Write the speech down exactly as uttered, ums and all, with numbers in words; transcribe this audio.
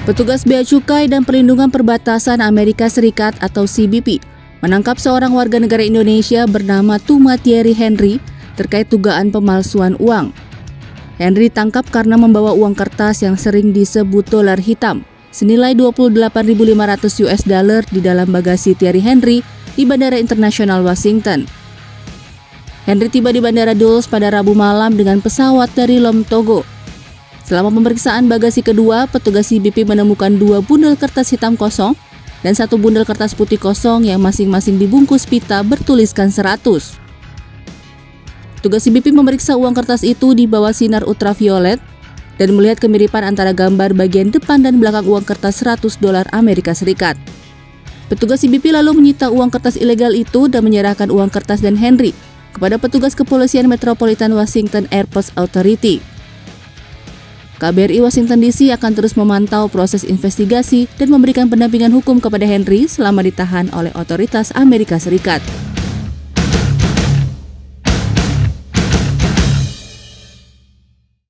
Petugas Bea Cukai dan Perlindungan Perbatasan Amerika Serikat atau C B P menangkap seorang warga negara Indonesia bernama Tuma Thierry Henry terkait dugaan pemalsuan uang. Henry tangkap karena membawa uang kertas yang sering disebut dolar hitam senilai dua puluh delapan ribu lima ratus U S dollar di dalam bagasi Thierry Henry di Bandara Internasional Washington. Henry tiba di Bandara Dulles pada Rabu malam dengan pesawat dari Lom, Togo. Selama pemeriksaan bagasi kedua, petugas C B P menemukan dua bundel kertas hitam kosong dan satu bundel kertas putih kosong yang masing-masing dibungkus pita bertuliskan seratus. Petugas C B P memeriksa uang kertas itu di bawah sinar ultraviolet dan melihat kemiripan antara gambar bagian depan dan belakang uang kertas seratus dolar Amerika Serikat. Petugas C B P lalu menyita uang kertas ilegal itu dan menyerahkan uang kertas dan Henry kepada petugas kepolisian Metropolitan Washington Airports Authority. K B R I Washington D C akan terus memantau proses investigasi dan memberikan pendampingan hukum kepada Henry selama ditahan oleh otoritas Amerika Serikat.